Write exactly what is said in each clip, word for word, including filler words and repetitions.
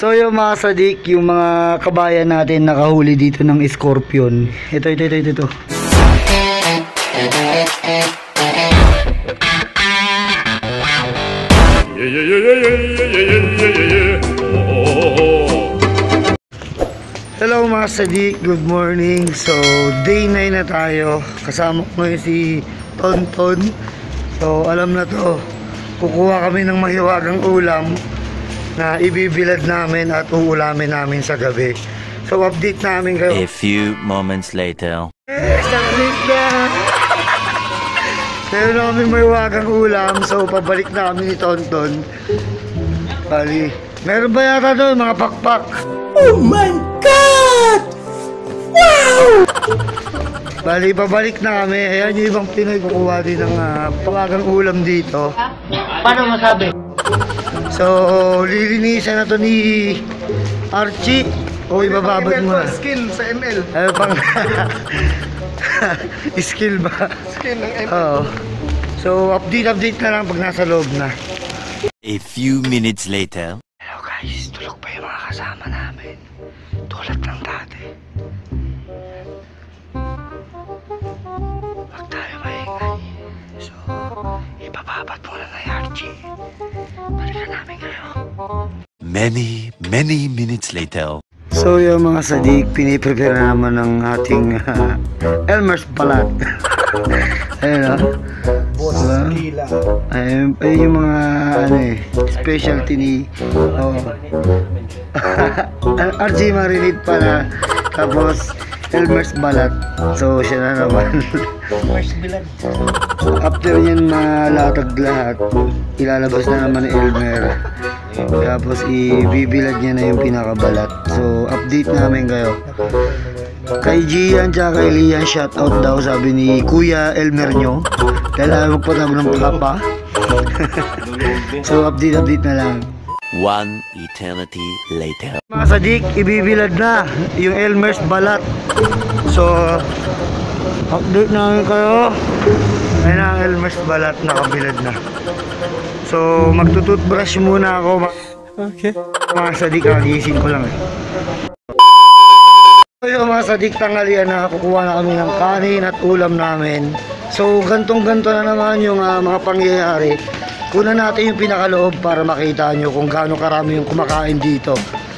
So yung mga sadik, yung mga kabayan natin nakahuli dito ng scorpion. Ito, ito, ito, ito, ito. Hello mga sadik, good morning. So day nine na tayo. Kasama ko ngayon si Tonton. So alam na to, kukuha kami ng mahiwagang ulam na ibibilad namin at uulamin namin sa gabi. So update namin kayo. A few moments later. Yes, update na. Meron na kami mahiwagang ulam. So pabalik na kami ni Tonton. Bali, meron ba yata doon mga pakpak? Oh my God! Wow! Bali, pabalik na kami. Ayan yung ibang Pinoy kukuha din ng uh, pawagang ulam dito. Paano masabi? So, lilinisan na to ni Archie. O, ibababad mo na. Skill sa M L. Ano pang... Skill ba? Skill ng M L. Oo. So, update-update na lang pag nasa loob na. A few minutes later. Hello guys, tulog pa yung mga kasama namin. Tulad ng dati. Huwag tayo maingay. So, ibababad muna na yung Archie. Balikan namin kayo. Many, many minutes later. So yung mga sadik, piniprepare naman ng ating uh, Elmer's balat. Ayun o. Boss Gila. Ayun, ayun yung mga ano eh, specialty ni oh. R J marinade pala. Tapos Elmer's balat. So siya na naman. Elmer's bilad. After yan malatag lahat, ilalabas na naman ni Elmer. Tapos ibibilad niya na yung pinakabalat. So update namin kayo. Kay Gian tsaka kay Lian, shoutout daw sabi ni Kuya Elmer nyo. Dahil ayaw magpatabo ng papa. So update update na lang. One eternity later. Mga sadik, ibibilad na yung Elmer's balat. So update namin kayo. Ayun na ang Elmer's balat, nakabilad na. So magtututbrush muna ako. Okay. Mga sadik, kagising ko lang eh. So yung mga sadik, tanghalian na, kukuha na kami ng kanin at ulam namin. So gantong ganto na naman yung uh, mga pangyayari. Kunan natin yung pinakaloob para makita nyo kung gaano karami yung kumakain dito.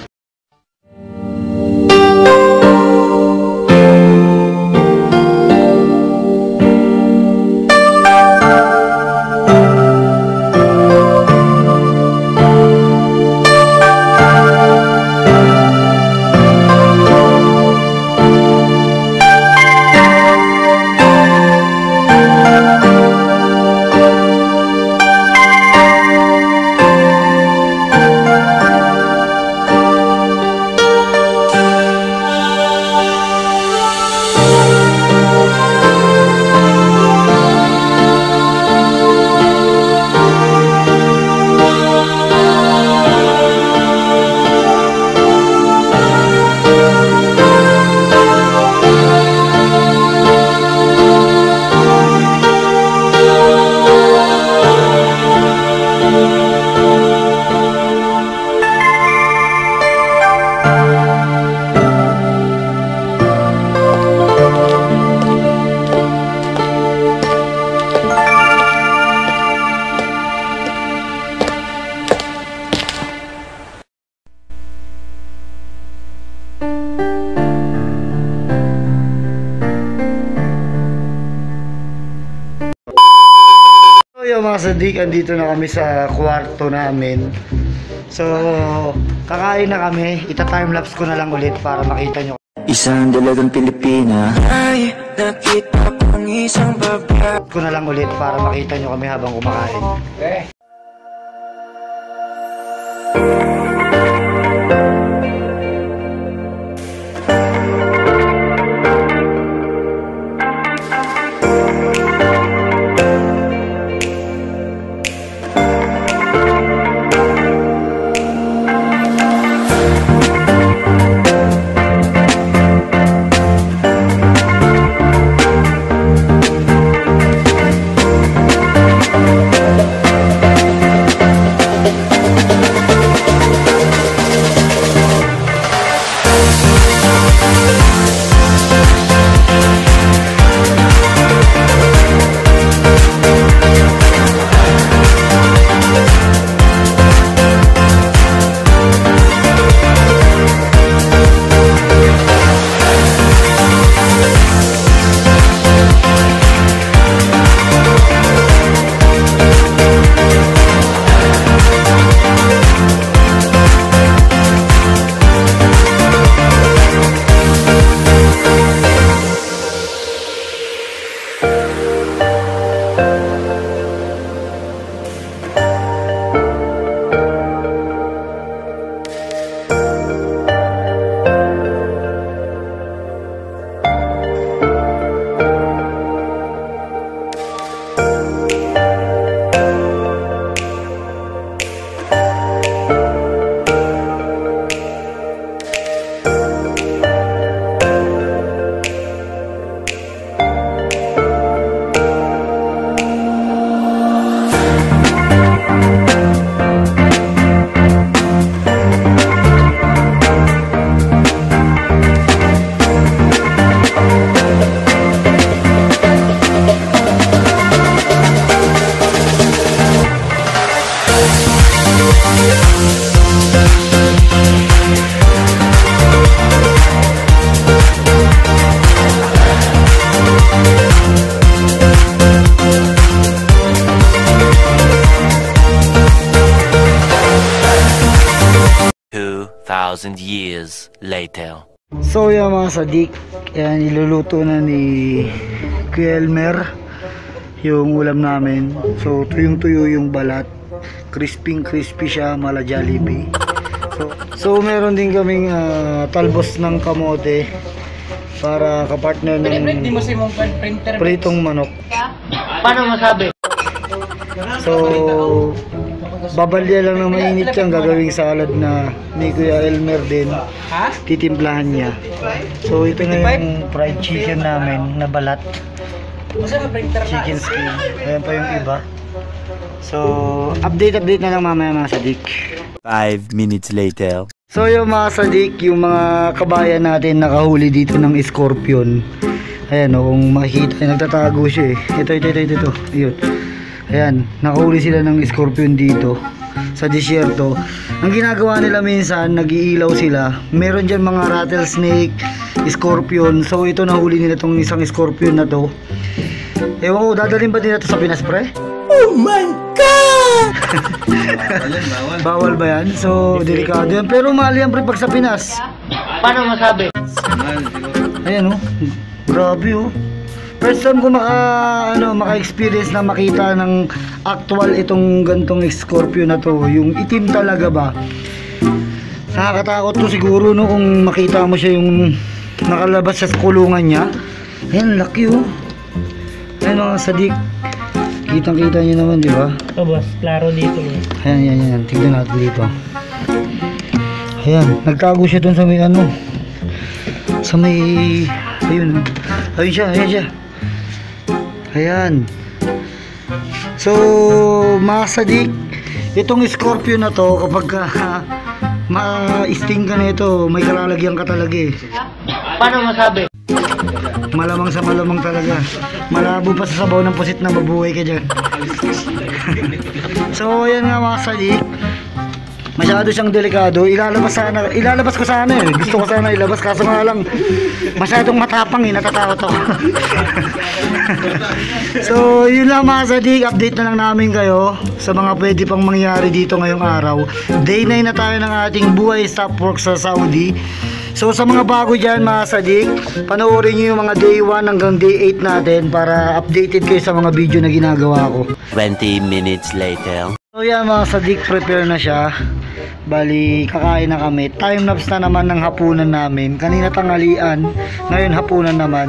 Mga sadik, andito na kami sa kwarto namin. So kakain na kami. Ita-timelapse ko na lang ulit para makita nyo. Isang dalagang Pilipina ay nakita kong isang babae ko na lang ulit para makita nyo kami habang kumakain. Okay. thousand years later. So yan mga sadik, yan iluluto na ni Kuya Elmer yung ulam namin. So tuyong tuyo yung balat, crispy crispy siya, mala Jollibee. So, so meron din kaming uh, talbos ng kamote para kapartner ng Di mo si mong printer. pritong manok. Paano masabi? So babalya lang ng mainit yung gagawing salad na ni Kuya Elmer din. Ha? Titimplahan niya. So ito na yung fried chicken namin na balat, Masa ka printer na? chicken skin. Ayan pa yung iba. So update update na lang mamaya mga sadik. Five minutes later. So yung mga sadik, yung mga kabayan natin nakahuli dito ng scorpion. Ayan o, kung makikita, nagtatago siya eh. Ito, ito, ito, ito, ito. Ayun. Ayan, nakahuli sila ng scorpion dito sa disyerto. Ang ginagawa nila minsan, nag-iilaw sila. Meron dyan mga rattlesnake, scorpion. So ito, nahuli nila tong isang scorpion na to. Ewan ko, dadalhin ba din natin sa Pinas, pre? Oh my God! Bawal ba yan? So, delikado yan. Pero mahal yan, pre, pag sa Pinas. Paano masabi? Ayan oh, grabe oh. First time ko maka, ano, maka-experience na makita ng actual itong gantong scorpion na to. Yung itim talaga ba. Nakakatakot to siguro no kung makita mo siya yung nakalabas sa kulungan niya. Ayan, laki oh. Ayan mga sadik. Kitang kita nyo naman, di ba? Oh boss, klaro dito eh. Ayan, ayan, ayan. Tignan natin dito. Ayan, nagtago siya dun sa may ano. Sa may, ayun oh. Ayun siya, ayun siya. Ayan. So, mga sadik, itong scorpion na to, kapag uh, ma-sting ka na ito, may kalalagyan ka talaga eh. Paano masabi? Malamang sa malamang talaga. Malabo pa sa sabaw ng pusit na mabuhay ka dyan. So, ayan nga mga sadik. Masyado siyang delikado. Ilalabas sana, ilalabas ko sana eh. Gusto ko sana ilabas, kaso nga lang masyadong matapang eh, natatakot ako. So yun lang mga sadik, update na lang namin kayo sa mga pwede pang mangyari dito ngayong araw. Day nine na tayo ng ating buhay stop work sa Saudi. So sa mga bago dyan mga sadik, panoorin nyo yung mga day one hanggang day eight natin para updated kayo sa mga video na ginagawa ko. Twenty minutes later. So yan mga sadik, prepare na siya. Bali, kakain na kami. Time lapse na naman ng hapunan namin. Kanina tanghalian, ngayon hapunan naman.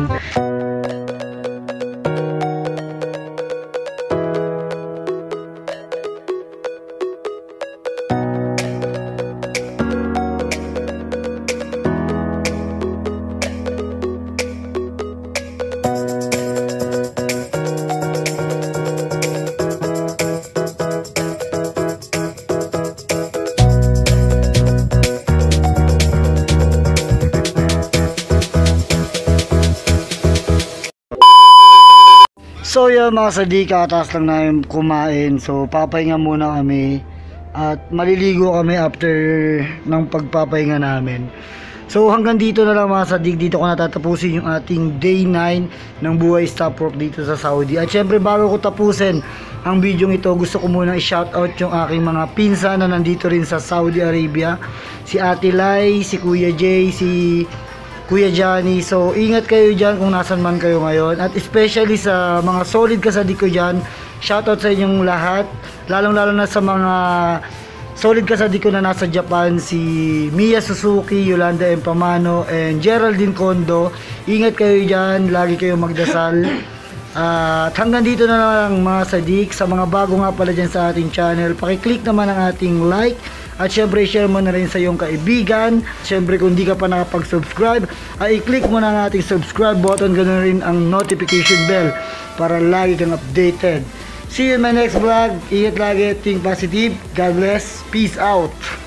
So yan mga sadik, kataas lang namin kumain. So papahinga muna kami at maliligo kami after ng pagpapahinga namin. So hanggang dito na lang mga sadik, dito ko natatapusin yung ating day nine ng buhay stop work dito sa Saudi. At syempre bago ko tapusin ang video ito, gusto ko muna i-shoutout yung aking mga pinsan na nandito rin sa Saudi Arabia. Si Ate Lai, si Kuya Jay, si Kuya Johnny. So ingat kayo dyan kung nasan man kayo ngayon. At especially sa mga solid kasadik ko dyan, shoutout sa inyong lahat. Lalong lalo na sa mga solid kasadik ko na nasa Japan, si Mia Suzuki, Yolanda Empamano, and Geraldine Kondo. Ingat kayo dyan, lagi kayo magdasal. Uh, at hanggang dito na lang mga sadik. Sa mga bago nga pala dyan sa ating channel, pakiclick naman ang ating like. At syempre share mo na rin sa iyong kaibigan. Syempre kung di ka pa nakapag-subscribe, ay i-click mo na ang ating subscribe button. Ganoon rin ang notification bell para lagi kang updated. See you in my next vlog. Ingat lagi, think positive. God bless. Peace out.